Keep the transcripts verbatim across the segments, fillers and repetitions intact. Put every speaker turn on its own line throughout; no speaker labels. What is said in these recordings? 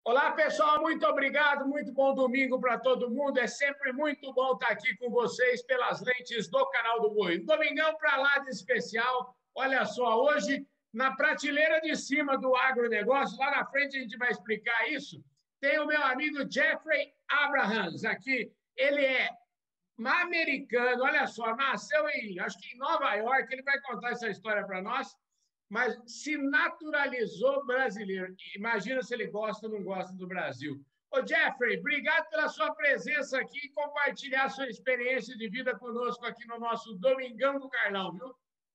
Olá, pessoal, muito obrigado, muito bom domingo para todo mundo. É sempre muito bom estar aqui com vocês pelas lentes do canal do Boi. Domingão para lá de especial. Olha só, hoje, na prateleira de cima do agronegócio, lá na frente a gente vai explicar isso, tem o meu amigo Jeffrey Abrahams aqui. Ele é americano, olha só, nasceu em, acho que em Nova York, ele vai contar essa história para nós, mas se naturalizou brasileiro. Imagina se ele gosta ou não gosta do Brasil. Ô, Jeffrey, obrigado pela sua presença aqui e compartilhar sua experiência de vida conosco aqui no nosso Domingão do Carlão, viu?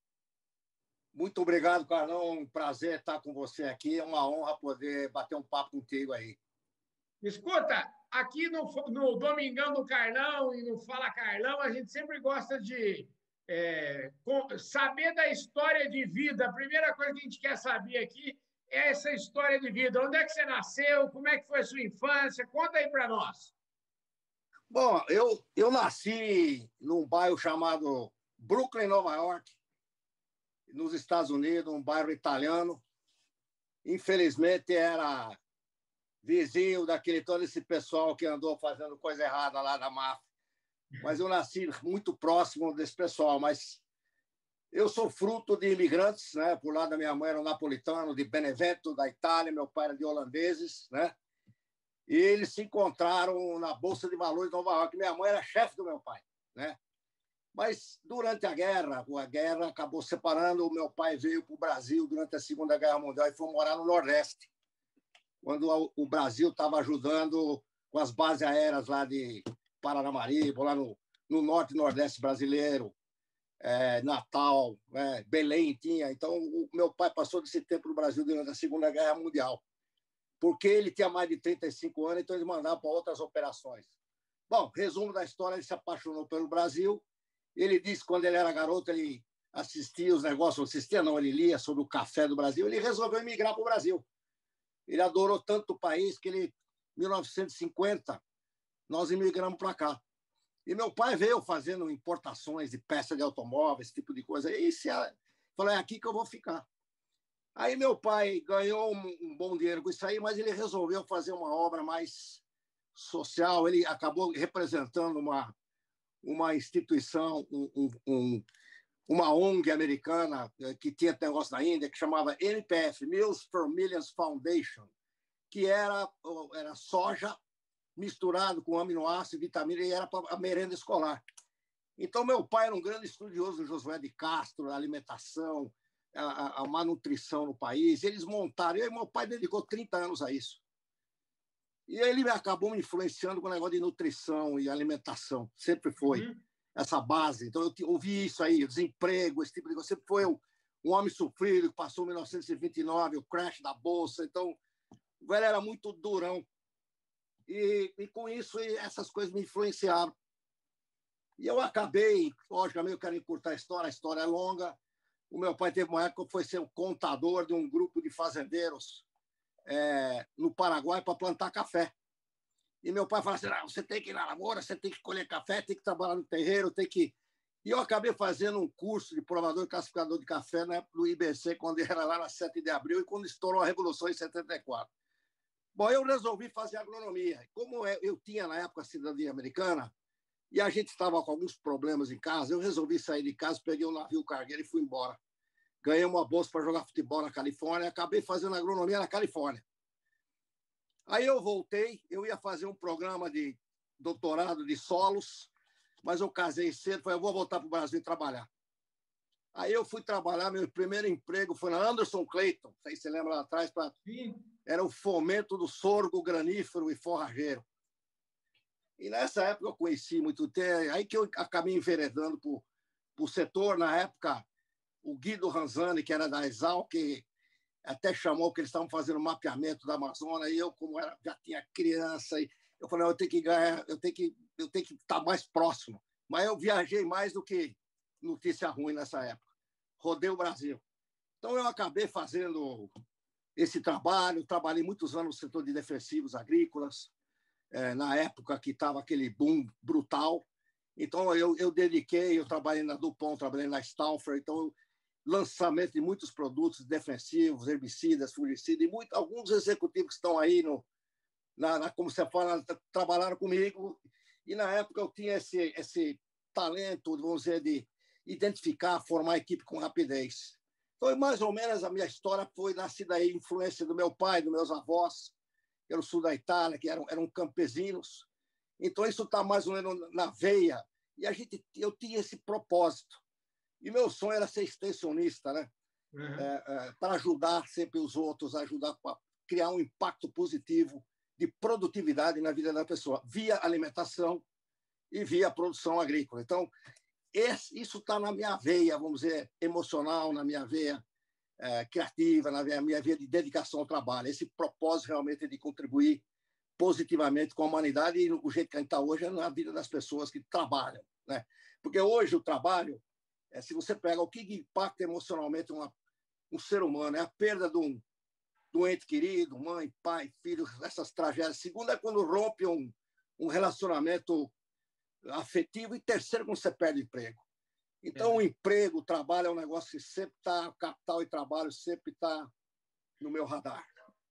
Muito obrigado, Carlão. Um prazer estar com você aqui. É uma honra poder bater um papo contigo aí.
Escuta, aqui no, no Domingão do Carlão e no Fala Carlão, a gente sempre gosta de É, saber da história de vida. A primeira coisa que a gente quer saber aqui é essa história de vida. Onde é que você nasceu? Como é que foi a sua infância? Conta aí para nós.
Bom, eu, eu nasci num bairro chamado Brooklyn, Nova York, nos Estados Unidos, um bairro italiano. Infelizmente, era vizinho daquele todo esse pessoal que andou fazendo coisa errada lá da máfia. Mas eu nasci muito próximo desse pessoal. Mas eu sou fruto de imigrantes, né? Por lado da minha mãe era um napolitano de Benevento, da Itália, meu pai era de holandeses, né? E eles se encontraram na Bolsa de Valores de Nova York. Minha mãe era chefe do meu pai, né? Mas durante a guerra, a guerra acabou separando. O meu pai veio para o Brasil durante a Segunda Guerra Mundial e foi morar no Nordeste, quando o Brasil estava ajudando com as bases aéreas lá de Paranamaribo, lá no, no norte e nordeste brasileiro, é, Natal, é, Belém tinha. Então, o meu pai passou desse tempo no Brasil durante a Segunda Guerra Mundial, porque ele tinha mais de trinta e cinco anos, então ele mandava para outras operações. Bom, resumo da história, ele se apaixonou pelo Brasil. Ele disse que quando ele era garoto, ele assistia os negócios, assistia não, ele lia sobre o café do Brasil, ele resolveu emigrar para o Brasil. Ele adorou tanto o país que ele, em mil novecentos e cinquenta, nós imigramos para cá. E meu pai veio fazendo importações de peças de automóveis, esse tipo de coisa. E se falou, é aqui que eu vou ficar. Aí meu pai ganhou um bom dinheiro com isso aí, mas ele resolveu fazer uma obra mais social. Ele acabou representando uma, uma instituição, um, um, um, uma O N G americana que tinha negócio na Índia, que chamava M P F, Meals for Millions Foundation, que era, era soja misturado com aminoácido e vitamina, e era para a merenda escolar. Então, meu pai era um grande estudioso do Josué de Castro, a alimentação, a, a má nutrição no país. Eles montaram, e aí meu pai dedicou trinta anos a isso. E ele acabou me influenciando com o negócio de nutrição e alimentação. Sempre foi uhum. essa base. Então, eu ouvi isso aí, desemprego, esse tipo de coisa. Sempre foi um, um homem sofrido, que passou em mil novecentos e vinte e nove, o crash da Bolsa. Então, o velho era muito durão. E, e com isso, essas coisas me influenciaram. E eu acabei, logicamente, eu quero encurtar a história, a história é longa. O meu pai teve uma época que foi ser um contador de um grupo de fazendeiros é, no Paraguai para plantar café. E meu pai falou assim, ah, você tem que ir na lavoura, você tem que colher café, tem que trabalhar no terreiro, tem que... E eu acabei fazendo um curso de provador e classificador de café na época do I B C, quando era lá na sete de abril e quando estourou a Revolução em setenta e quatro. Bom, eu resolvi fazer agronomia. Como eu tinha, na época, a cidadania americana, e a gente estava com alguns problemas em casa, eu resolvi sair de casa, peguei um navio cargueiro e fui embora. Ganhei uma bolsa para jogar futebol na Califórnia, acabei fazendo agronomia na Califórnia. Aí eu voltei, eu ia fazer um programa de doutorado de solos, mas eu casei cedo, falei, eu vou voltar para o Brasil trabalhar. Aí eu fui trabalhar, meu primeiro emprego foi na Anderson Clayton, não sei se você lembra lá atrás, pra... era o fomento do sorgo granífero e forrageiro. E nessa época eu conheci muito tempo, aí que eu acabei enveredando para o setor. Na época, o Guido Ranzani, que era da Exal, que até chamou que eles estavam fazendo mapeamento da Amazônia, e eu, como era, já tinha criança, e eu falei, eu tenho que ganhar, eu tenho que, eu tenho que estar mais próximo. Mas eu viajei mais do que notícia ruim nessa época. Rodei o Brasil. Então, eu acabei fazendo esse trabalho, trabalhei muitos anos no setor de defensivos agrícolas, é, na época que estava aquele boom brutal. Então, eu, eu dediquei, eu trabalhei na Dupont, trabalhei na Stauffer, então, lançamento de muitos produtos defensivos, herbicidas, fungicidas, e muito, alguns executivos que estão aí no, na, na, como você fala, trabalharam comigo, e na época eu tinha esse, esse talento, vamos dizer, de identificar, formar equipe com rapidez. Então, mais ou menos, a minha história foi nascida aí, influência do meu pai, dos meus avós, que era o sul da Itália, que eram, eram campesinos. Então, isso está mais ou menos na veia. E a gente, eu tinha esse propósito. E meu sonho era ser extensionista, né? Uhum. É, é, para ajudar sempre os outros, ajudar a criar um impacto positivo de produtividade na vida da pessoa, via alimentação e via produção agrícola. Então, esse, isso está na minha veia, vamos dizer, emocional, na minha veia é, criativa, na minha, minha veia de dedicação ao trabalho. Esse propósito realmente de contribuir positivamente com a humanidade e o jeito que a gente está hoje é na vida das pessoas que trabalham, né? Porque hoje o trabalho, é, se você pega o que impacta emocionalmente uma, um ser humano, é a perda de um, de um ente querido, mãe, pai, filho, essas tragédias. Segundo é quando rompe um, um relacionamento afetivo, e terceiro, quando você perde o emprego. Então, é. o emprego, o trabalho é um negócio que sempre está, capital e trabalho sempre está no meu radar.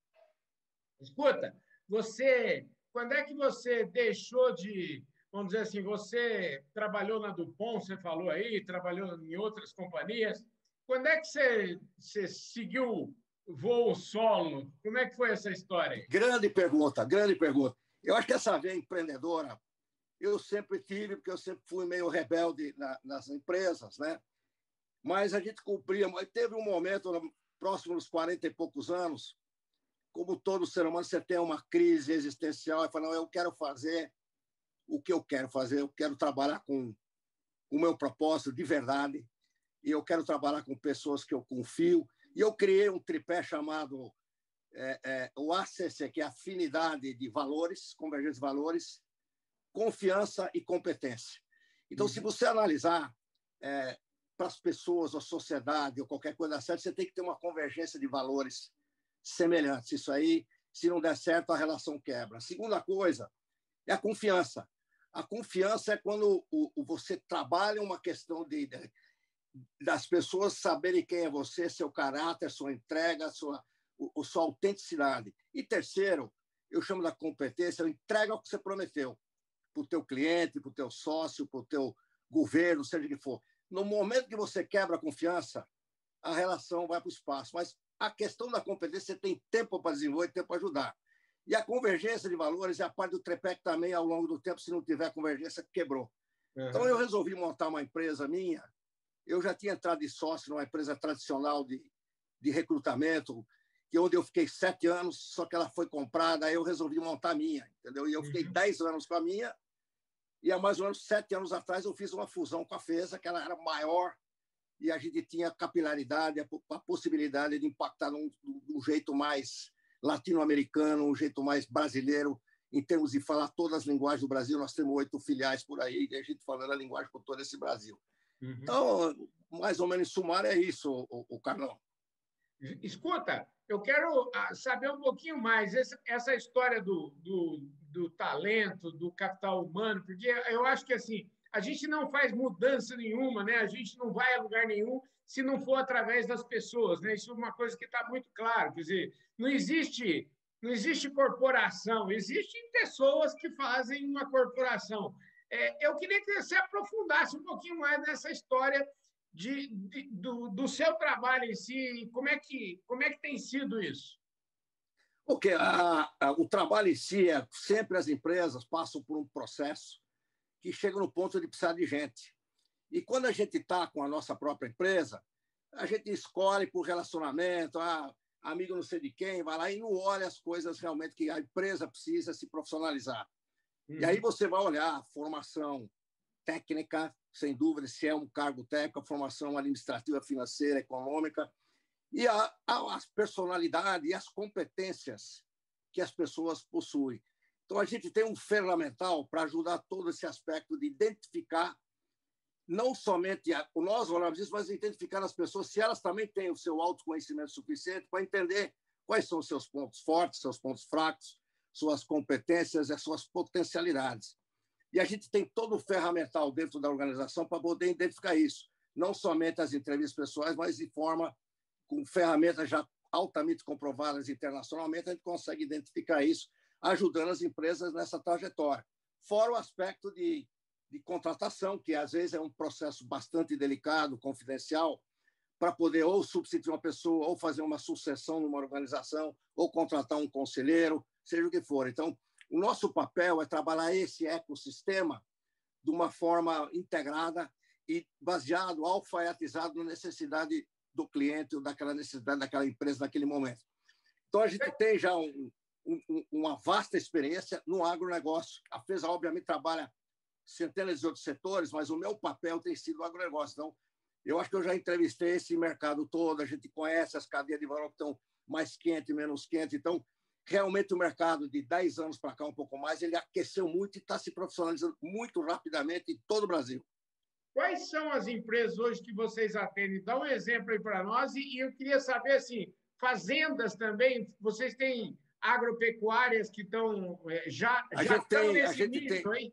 Escuta, você, quando é que você deixou de, vamos dizer assim, você trabalhou na Dupont, você falou aí, trabalhou em outras companhias, quando é que você, você seguiu voo solo? Como é que foi essa história aí?
Grande pergunta, grande pergunta. Eu acho que essa veia empreendedora eu sempre tive, porque eu sempre fui meio rebelde na, nas empresas, né? Mas a gente cumpria. Mas teve um momento, próximo dos quarenta e poucos anos, como todo ser humano, você tem uma crise existencial e fala, não, eu quero fazer o que eu quero fazer, eu quero trabalhar com o meu propósito de verdade, e eu quero trabalhar com pessoas que eu confio. E eu criei um tripé chamado é, é, o A C C, que é Afinidade de Valores, Convergência de Valores, Confiança e Competência. Então, uhum. se você analisar é, para as pessoas, ou sociedade, ou qualquer coisa certa, você tem que ter uma convergência de valores semelhantes. Isso aí, se não der certo, a relação quebra. A segunda coisa é a confiança. A confiança é quando o, o, você trabalha uma questão de, de, das pessoas saberem quem é você, seu caráter, sua entrega, sua, o, sua autenticidade. E terceiro, eu chamo da competência, entrega o que você prometeu para o teu cliente, para o teu sócio, para o teu governo, seja o que for. No momento que você quebra a confiança, a relação vai para o espaço. Mas a questão da competência, você tem tempo para desenvolver, tempo para ajudar. E a convergência de valores é a parte do tripé que também, ao longo do tempo, se não tiver convergência, quebrou. Uhum. Então, eu resolvi montar uma empresa minha. Eu já tinha entrado de sócio numa empresa tradicional de, de recrutamento, que onde eu fiquei sete anos, só que ela foi comprada, aí eu resolvi montar a minha, entendeu? E eu fiquei uhum. dez anos com a minha, e há mais ou menos sete anos atrás eu fiz uma fusão com a FESA, que ela era maior, e a gente tinha capilaridade, a possibilidade de impactar de um jeito mais latino-americano, um jeito mais brasileiro, em termos de falar todas as linguagens do Brasil. Nós temos oito filiais por aí, e a gente falando a linguagem por todo esse Brasil. Uhum. Então, mais ou menos, em sumário, é isso, o, o Carlão.
Escuta, eu quero saber um pouquinho mais essa, essa história do, do, do talento, do capital humano, porque eu acho que assim, a gente não faz mudança nenhuma, né? A gente não vai a lugar nenhum se não for através das pessoas, né? Isso é uma coisa que está muito claro. Quer dizer, não existe, não existe corporação, existem pessoas que fazem uma corporação. É, eu queria que você aprofundasse um pouquinho mais nessa história de, de, do, do seu trabalho em si, como é que, como é que tem sido isso?
Porque a, a, o trabalho em si, é, sempre as empresas passam por um processo que chega no ponto de precisar de gente. E quando a gente está com a nossa própria empresa, a gente escolhe por relacionamento, ah, amigo não sei de quem, vai lá e não olha as coisas realmente que a empresa precisa se profissionalizar. Uhum. E aí você vai olhar a formação técnica, sem dúvida, se é um cargo técnico, a formação administrativa, financeira, econômica, e a, a, as personalidades e as competências que as pessoas possuem. Então, a gente tem um ferramental para ajudar todo esse aspecto de identificar, não somente a, nós olhamos isso, mas identificar as pessoas, se elas também têm o seu autoconhecimento suficiente para entender quais são os seus pontos fortes, seus pontos fracos, suas competências e as suas potencialidades. E a gente tem todo o ferramental dentro da organização para poder identificar isso. Não somente as entrevistas pessoais, mas de forma, com ferramentas já altamente comprovadas internacionalmente, a gente consegue identificar isso ajudando as empresas nessa trajetória. Fora o aspecto de, de contratação, que às vezes é um processo bastante delicado, confidencial, para poder ou substituir uma pessoa, ou fazer uma sucessão numa organização, ou contratar um conselheiro, seja o que for. Então, o nosso papel é trabalhar esse ecossistema de uma forma integrada e baseado, alfaiatizado na necessidade do cliente ou daquela necessidade daquela empresa naquele momento. Então, a gente tem já um, um, uma vasta experiência no agronegócio. A FESA, obviamente, trabalha centenas de outros setores, mas o meu papel tem sido o agronegócio. Então, eu acho que eu já entrevistei esse mercado todo, a gente conhece as cadeias de valor que estão mais quentes, menos quentes. Então, realmente, o mercado de dez anos para cá, um pouco mais, ele aqueceu muito e está se profissionalizando muito rapidamente em todo o Brasil.
Quais são as empresas hoje que vocês atendem? Dá um exemplo aí para nós. E eu queria saber, assim, fazendas também, vocês têm agropecuárias que estão já,
a
já
gente
estão
tem,
nesse
a gente
nível,
tem,
hein?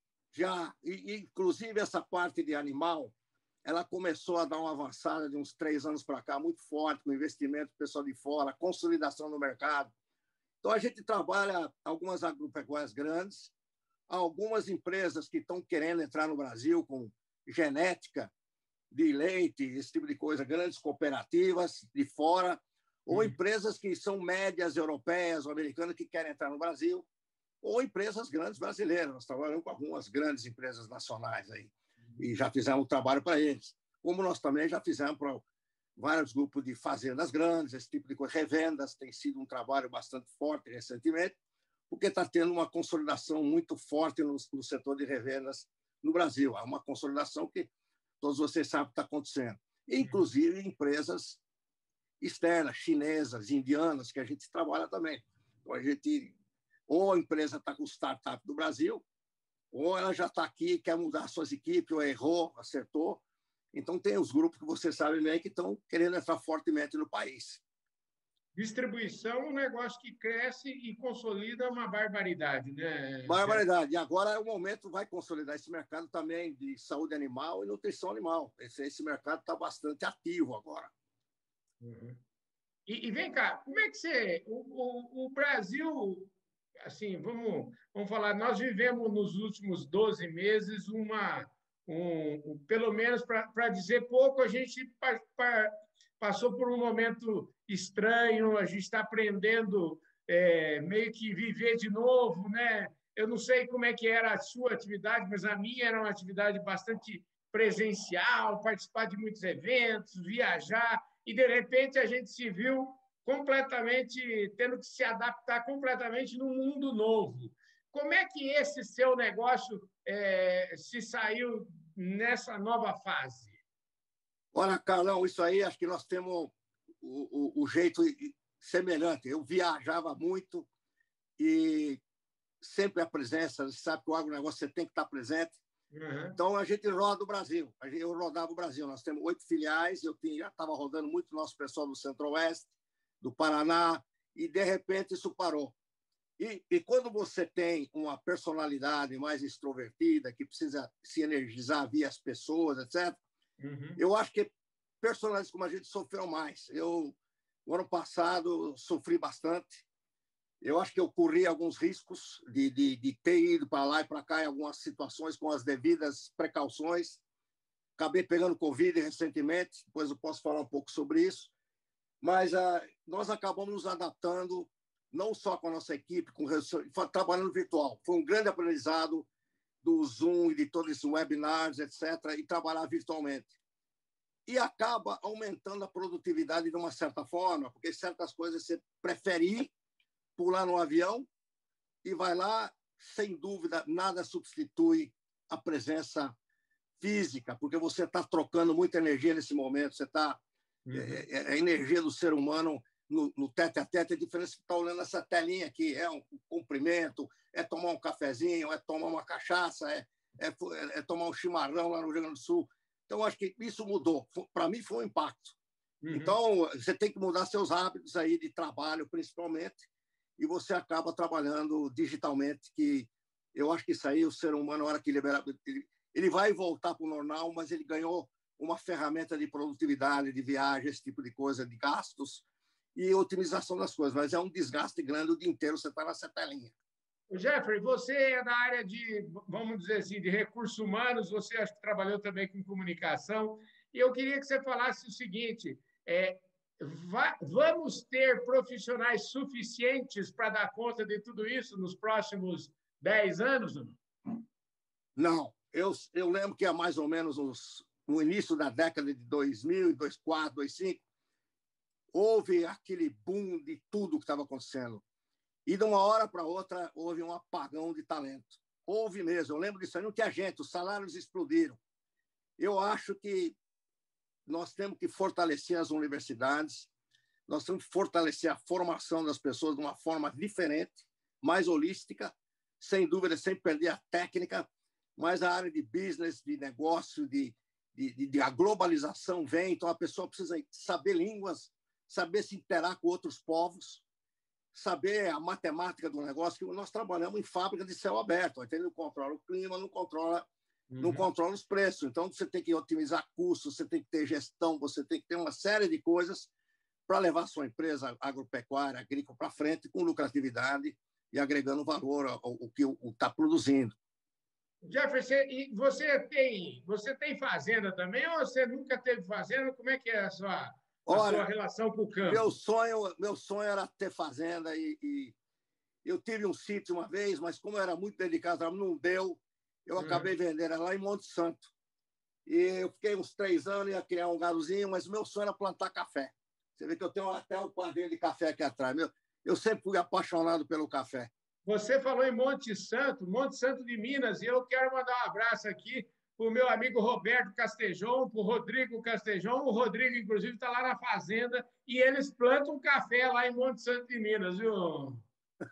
Já, e, inclusive essa parte de animal, ela começou a dar uma avançada de uns três anos para cá, muito forte, com investimento do pessoal de fora, consolidação no mercado. Então, a gente trabalha algumas agropecuárias grandes, algumas empresas que estão querendo entrar no Brasil com genética de leite, esse tipo de coisa, grandes cooperativas de fora, ou empresas que são médias europeias ou americanas que querem entrar no Brasil, ou empresas grandes brasileiras. Nós trabalhamos com algumas grandes empresas nacionais aí e já fizemos trabalho para eles. Como nós também já fizemos para vários grupos de fazendas grandes, esse tipo de coisa. Revendas tem sido um trabalho bastante forte recentemente, porque está tendo uma consolidação muito forte no, no setor de revendas no Brasil. Há uma consolidação que todos vocês sabem que está acontecendo. Inclusive empresas externas, chinesas, indianas, que a gente trabalha também. Então, a gente, ou a empresa está com startup do Brasil, ou ela já está aqui, quer mudar suas equipes, ou errou, acertou. Então, tem os grupos que você sabe bem que estão querendo entrar fortemente no país.
Distribuição é um negócio que cresce e consolida uma barbaridade, né?
Barbaridade. E agora é o momento, vai consolidar esse mercado também de saúde animal e nutrição animal. Esse, esse mercado está bastante ativo agora.
Uhum. E, e vem cá, como é que você... O, o, o Brasil, assim, vamos, vamos falar, nós vivemos nos últimos doze meses uma... Um, um, pelo menos, para dizer pouco, a gente pa, pa, passou por um momento estranho, a gente está aprendendo é, meio que viver de novo, né? Eu não sei como é que era a sua atividade, mas a minha era uma atividade bastante presencial, participar de muitos eventos, viajar, e, de repente, a gente se viu completamente, tendo que se adaptar completamente num mundo novo. Como é que esse seu negócio é, se saiu nessa nova fase?
Olha, Carlão, isso aí acho que nós temos o, o, o jeito semelhante. Eu viajava muito e sempre a presença, você sabe que o agronegócio você tem que estar presente. Uhum. Então, a gente roda o Brasil. Eu rodava o Brasil. Nós temos oito filiais, eu tinha, já estava rodando muito nosso pessoal do Centro-Oeste, do Paraná, e, de repente, isso parou. E, e quando você tem uma personalidade mais extrovertida, que precisa se energizar via as pessoas, etcétera, uhum. Eu acho que personagens como a gente sofreu mais. Eu, no ano passado, sofri bastante. Eu acho que eu corri alguns riscos de, de, de ter ido para lá e para cá em algumas situações com as devidas precauções. Acabei pegando Covid recentemente, depois eu posso falar um pouco sobre isso. Mas ah, nós acabamos nos adaptando, não só com a nossa equipe, com, trabalhando virtual. Foi um grande aprendizado do Zoom e de todos esses webinars, etcétera, e trabalhar virtualmente. E acaba aumentando a produtividade de uma certa forma, porque certas coisas você prefere ir, pular no avião e vai lá, sem dúvida, nada substitui a presença física, porque você está trocando muita energia nesse momento, você está... Uhum. É, a energia do ser humano no, no tete a tete é diferente de estar olhando essa telinha aqui, é um cumprimento, é tomar um cafezinho, é tomar uma cachaça, é, é, é tomar um chimarrão lá no Rio Grande do Sul. Então, acho que isso mudou. Para mim, foi um impacto. Uhum. Então, você tem que mudar seus hábitos aí de trabalho, principalmente, e você acaba trabalhando digitalmente, que eu acho que isso aí, o ser humano, na hora que liberar, ele, ele vai voltar para o normal, mas ele ganhou uma ferramenta de produtividade, de viagem, esse tipo de coisa, de gastos, e otimização das coisas, mas é um desgaste grande o dia inteiro você está nessa telinha.
Jeffrey, você é da área de, vamos dizer assim, de recursos humanos, você acho que trabalhou também com comunicação, e eu queria que você falasse o seguinte, é, va- vamos ter profissionais suficientes para dar conta de tudo isso nos próximos dez anos?
Não, eu, eu lembro que há mais ou menos uns, no início da década de dois mil, dois mil e quatro, dois mil e cinco, houve aquele boom de tudo que estava acontecendo. E de uma hora para outra houve um apagão de talento. Houve mesmo, eu lembro disso aí, não tinha gente, os salários explodiram. Eu acho que nós temos que fortalecer as universidades, nós temos que fortalecer a formação das pessoas de uma forma diferente, mais holística, sem dúvida, sem perder a técnica, mas a área de business, de negócio, de, de, de a globalização vem, então a pessoa precisa saber línguas, saber se interar com outros povos, saber a matemática do negócio, que nós trabalhamos em fábrica de céu aberto, então não controla o clima, não controla, uhum. não controla os preços. Então, você tem que otimizar custos, você tem que ter gestão, você tem que ter uma série de coisas para levar a sua empresa agropecuária, agrícola para frente com lucratividade e agregando valor ao, ao que está produzindo.
Jefferson, você tem, você tem fazenda também ou você nunca teve fazenda? Como é que é a sua, a
Olha,
sua relação com o campo?
Meu sonho, meu sonho era ter fazenda e, e eu tive um sítio uma vez, mas como eu era muito dedicado, não deu. Eu uhum. acabei vendendo lá em Monte Santo. E eu fiquei uns três anos, ia criar um garozinho, mas meu sonho era plantar café. Você vê que eu tenho até um quadrinho de café aqui atrás. Meu, eu sempre fui apaixonado pelo café.
Você falou em Monte Santo, Monte Santo de Minas, e eu quero mandar um abraço aqui para o meu amigo Roberto Castejon, para o Rodrigo Castejon. O Rodrigo, inclusive, está lá na fazenda e eles plantam café lá em Monte Santo de Minas, viu?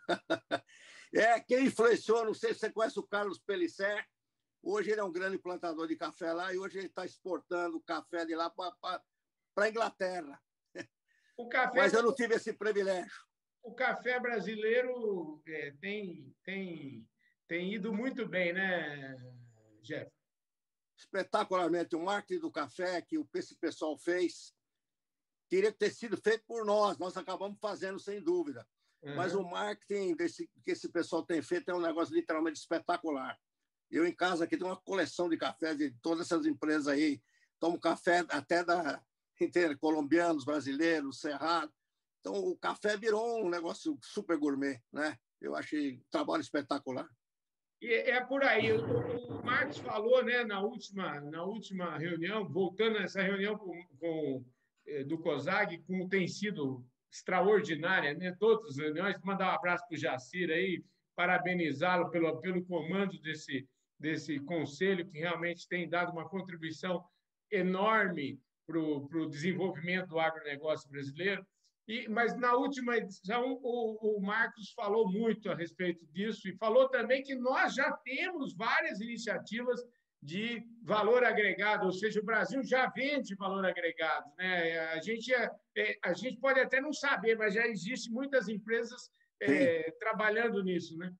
É, quem influenciou, não sei se você conhece o Carlos Pellicer, hoje ele é um grande plantador de café lá e hoje ele está exportando café de lá para a Inglaterra.
O café...
Mas eu não tive esse privilégio.
O café brasileiro é, tem, tem, tem ido muito bem, né, Jeff?
Espetacularmente. O marketing do café que esse pessoal fez teria que ter sido feito por nós. Nós acabamos fazendo, sem dúvida. Uhum. Mas o marketing desse, que esse pessoal tem feito é um negócio literalmente espetacular. Eu, em casa, aqui tenho uma coleção de café de todas essas empresas aí. Tomo café até da entende, colombianos, brasileiros, cerrado. Então, o café virou um negócio super gourmet, né? Eu achei um trabalho espetacular.
E é por aí. O, o Marcos falou, né, na última, na última reunião, voltando a essa reunião com, com, do COSAG, como tem sido extraordinária, né? Todas as reuniões. Mandar um abraço para o Jacir aí, parabenizá-lo pelo, pelo comando desse, desse conselho, que realmente tem dado uma contribuição enorme para o desenvolvimento do agronegócio brasileiro. E, mas na última edição, o, o Marcos falou muito a respeito disso e falou também que nós já temos várias iniciativas de valor agregado, ou seja, o Brasil já vende valor agregado, né? A gente, é, a gente pode até não saber, mas já existem muitas empresas é, trabalhando nisso, né?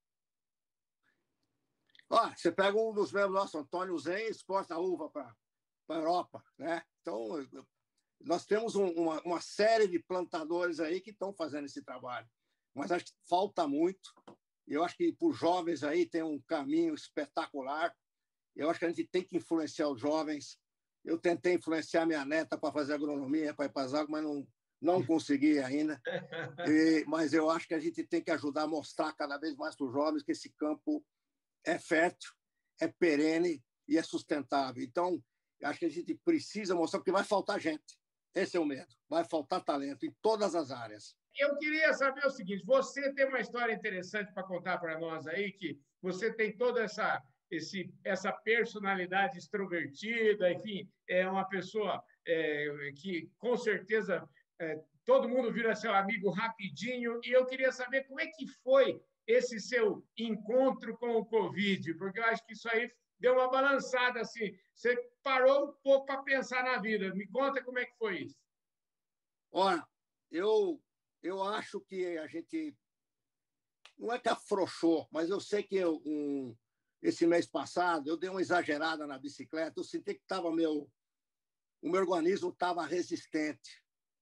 Ó, você pega um dos membros nossos, Antônio Zen, exporta uva para a Europa, né? Então, nós temos um, uma, uma série de plantadores aí que estão fazendo esse trabalho, mas acho que falta muito. Eu acho que para os jovens aí tem um caminho espetacular. Eu acho que a gente tem que influenciar os jovens. Eu tentei influenciar minha neta para fazer agronomia, para ir para as águas, mas não, não consegui ainda. E, mas eu acho que a gente tem que ajudar a mostrar cada vez mais para os jovens que esse campo é fértil, é perene e é sustentável. Então, acho que a gente precisa mostrar, porque vai faltar gente. Esse é o medo. Vai faltar talento em todas as áreas.
Eu queria saber o seguinte, você tem uma história interessante para contar para nós aí, que você tem toda essa, esse, essa personalidade extrovertida, enfim, é uma pessoa é, que, com certeza, é, todo mundo vira seu amigo rapidinho, e eu queria saber como é que foi esse seu encontro com o Covid, porque eu acho que isso aí deu uma balançada, assim, você parou um pouco para pensar na vida. Me conta como é que foi isso.
Olha, eu, eu acho que a gente não é que afrouxou, mas eu sei que eu, um, esse mês passado eu dei uma exagerada na bicicleta, eu senti que tava meu, o meu organismo estava resistente.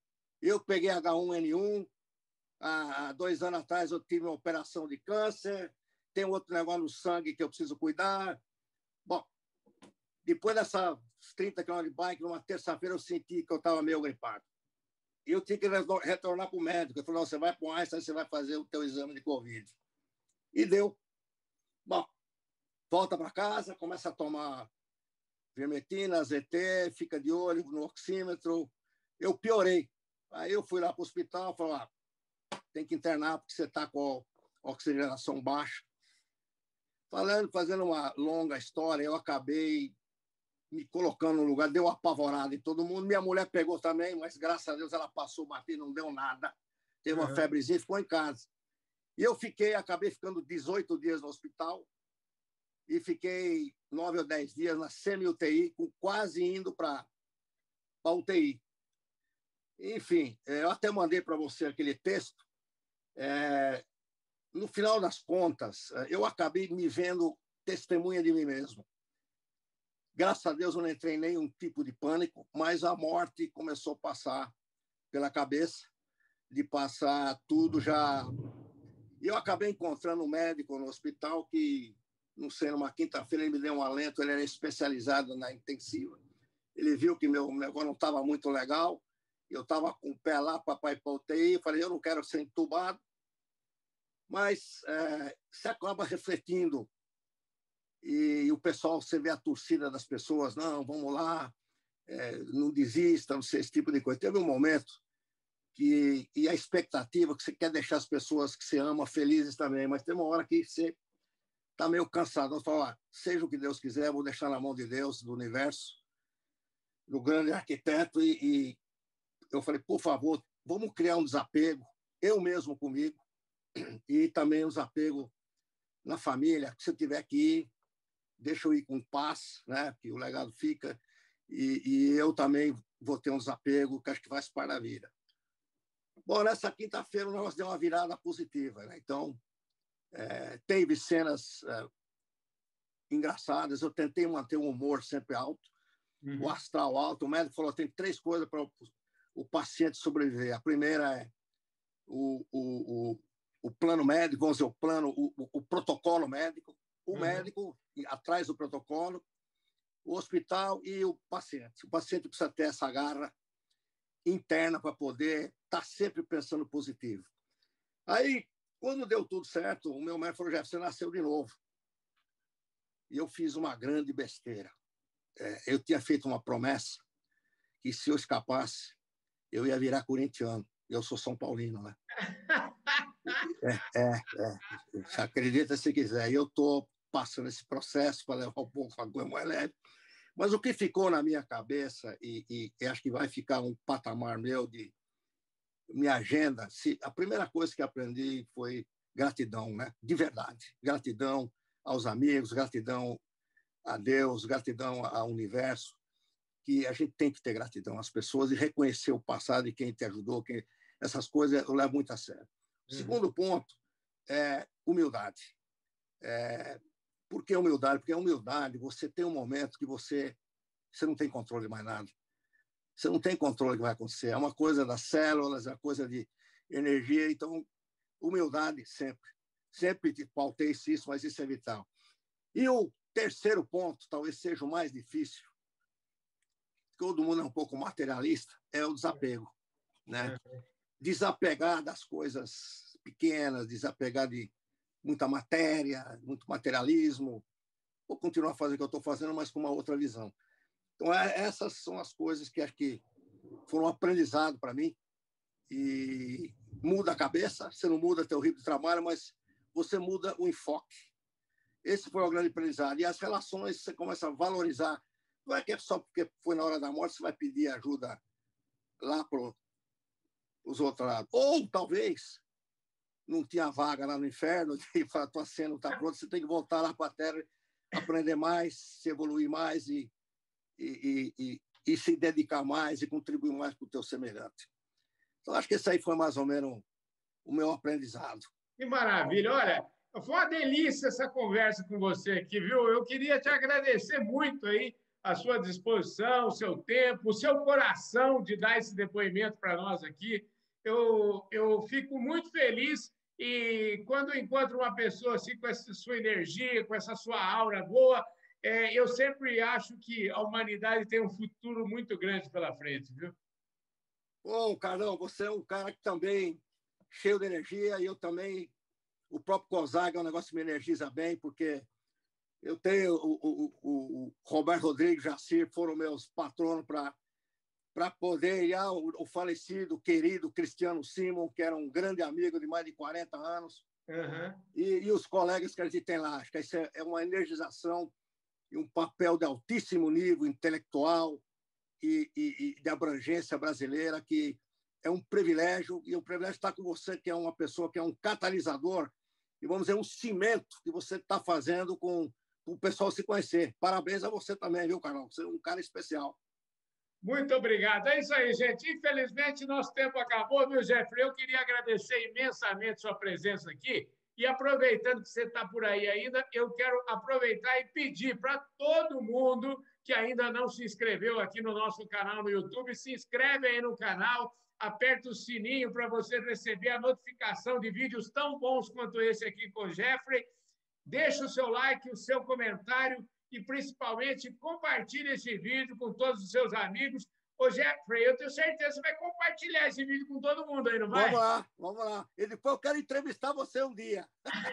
Eu peguei agá um ene um, há dois anos atrás eu tive uma operação de câncer, tem outro negócio no sangue que eu preciso cuidar. Bom, depois dessas trinta quilômetros de bike, numa terça-feira eu senti que eu estava meio gripado. E eu tinha que retornar para o médico. Ele falou, não, você vai para o Einstein, você vai fazer o teu exame de Covid. E deu. Bom, volta para casa, começa a tomar vermetina, zê tê, fica de olho no oxímetro. Eu piorei. Aí eu fui lá para o hospital, falei, ah, tem que internar porque você está com a oxigenação baixa. Falando, fazendo uma longa história, eu acabei me colocando no lugar, deu apavorada em todo mundo. Minha mulher pegou também, mas graças a Deus ela passou, bateu, não deu nada. Teve uma uhum. febrezinha e ficou em casa. E eu fiquei, acabei ficando dezoito dias no hospital e fiquei nove ou dez dias na semi-U T I, quase indo para a U T I. Enfim, eu até mandei para você aquele texto. É, no final das contas, eu acabei me vendo testemunha de mim mesmo. Graças a Deus eu não entrei em nenhum tipo de pânico, mas a morte começou a passar pela cabeça, de passar tudo já. E eu acabei encontrando um médico no hospital que, não sei, numa quinta-feira ele me deu um alento, ele era especializado na intensiva. Ele viu que meu negócio não estava muito legal, eu estava com o pé lá para ir para a U T I, eu falei, eu não quero ser entubado, mas é, você acaba refletindo e, e o pessoal, você vê a torcida das pessoas, não, vamos lá, é, não desista, não sei, esse tipo de coisa. Teve um momento que, e a expectativa que você quer deixar as pessoas que você ama felizes também, mas tem uma hora que você está meio cansado, vamos falar, seja o que Deus quiser, vou deixar na mão de Deus, do universo, do grande arquiteto, e, e eu falei, por favor, vamos criar um desapego, eu mesmo comigo, e também um desapego na família, que se eu tiver que ir, deixa eu ir com paz, né? Que o legado fica, e, e eu também vou ter um desapego, que acho que faz parte da vida. Bom, nessa quinta-feira o negócio deu uma virada positiva, né? Então, é, teve cenas é, engraçadas, eu tentei manter o humor sempre alto, uhum. o astral alto, o médico falou, tem três coisas para o, o paciente sobreviver. A primeira é o, o, o, o plano médico, vamos dizer, o plano, o, o protocolo médico, o uhum. médico atrás do protocolo, o hospital e o paciente. O paciente precisa ter essa garra interna para poder estar tá sempre pensando positivo. Aí, quando deu tudo certo, o meu médico falou, Jeff, você nasceu de novo. E eu fiz uma grande besteira. É, eu tinha feito uma promessa que se eu escapasse, eu ia virar corintiano. Eu sou São Paulino, né? É, é, é. Você acredita se quiser. Eu estou passando esse processo para levar um pouco a coisa mais leve. Mas o que ficou na minha cabeça, e, e, e acho que vai ficar um patamar meu de minha agenda, se, a primeira coisa que aprendi foi gratidão, né? De verdade. Gratidão aos amigos, gratidão a Deus, gratidão ao universo, que a gente tem que ter gratidão às pessoas e reconhecer o passado e quem te ajudou, quem... essas coisas eu levo muito a sério. Uhum. Segundo ponto é humildade. É... Por que humildade? Porque a humildade, você tem um momento que você, você não tem controle de mais nada. Você não tem controle do que vai acontecer. É uma coisa das células, é uma coisa de energia. Então, humildade sempre. Sempre te pautei isso, mas isso é vital. E o terceiro ponto, talvez seja o mais difícil, todo mundo é um pouco materialista, é o desapego, né? Desapegar das coisas pequenas, desapegar de muita matéria, muito materialismo, vou continuar fazendo o que eu estou fazendo, mas com uma outra visão. Então, essas são as coisas que acho que foram um aprendizado para mim e muda a cabeça, você não muda teu ritmo de trabalho, mas você muda o enfoque. Esse foi o grande aprendizado. E as relações, você começa a valorizar. Não é que é só porque foi na hora da morte você vai pedir ajuda lá para os outros lados. Ou, talvez, não tinha vaga lá no inferno e fala, tua cena não está pronta, você tem que voltar lá para a Terra, aprender mais, se evoluir mais e, e, e, e se dedicar mais e contribuir mais para o teu semelhante. Então, acho que esse aí foi mais ou menos o meu aprendizado.
Que maravilha! Olha, foi uma delícia essa conversa com você aqui, viu? Eu queria te agradecer muito aí a sua disposição, o seu tempo, o seu coração de dar esse depoimento para nós aqui. Eu, eu fico muito feliz e quando eu encontro uma pessoa assim com essa sua energia, com essa sua aura boa, é, eu sempre acho que a humanidade tem um futuro muito grande pela frente, viu?
Ô, Carlão, você é um cara que também cheio de energia e eu também. O próprio Gonzaga é um negócio que me energiza bem, porque eu tenho o, o, o, o Roberto Rodrigues, Jacir, foram meus patronos para poder ir ao o falecido, querido Cristiano Simon, que era um grande amigo de mais de quarenta anos,
uhum.
e, e os colegas que a gente tem lá. Acho que isso é, é uma energização e um papel de altíssimo nível intelectual e, e, e de abrangência brasileira, que é um privilégio, e o privilégio estar com você, que é uma pessoa que é um catalisador, e vamos dizer, um cimento que você está fazendo com, com o pessoal se conhecer. Parabéns a você também, viu, Carlão? Você é um cara especial.
Muito obrigado. É isso aí, gente. Infelizmente, nosso tempo acabou, viu, Jeffrey? Eu queria agradecer imensamente sua presença aqui. E aproveitando que você está por aí ainda, eu quero aproveitar e pedir para todo mundo que ainda não se inscreveu aqui no nosso canal no YouTube, se inscreve aí no canal, aperta o sininho para você receber a notificação de vídeos tão bons quanto esse aqui com o Jeffrey. Deixa o seu like, o seu comentário e, principalmente, compartilhe esse vídeo com todos os seus amigos. Ô, Jeffrey, eu tenho certeza que você vai compartilhar esse vídeo com todo mundo aí, não vai?
Vamos lá, vamos lá. E depois eu quero entrevistar você um dia.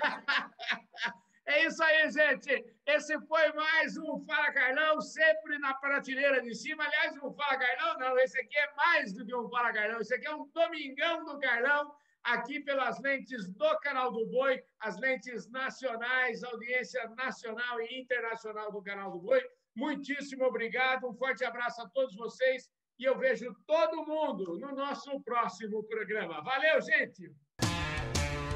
É isso aí, gente. Esse foi mais um Fala Carlão, sempre na prateleira de cima. Aliás, um Fala Carlão, não, esse aqui é mais do que um Fala Carlão. Esse aqui é um Domingão do Carlão, aqui pelas lentes do Canal do Boi, as lentes nacionais, audiência nacional e internacional do Canal do Boi. Muitíssimo obrigado, um forte abraço a todos vocês e eu vejo todo mundo no nosso próximo programa. Valeu, gente!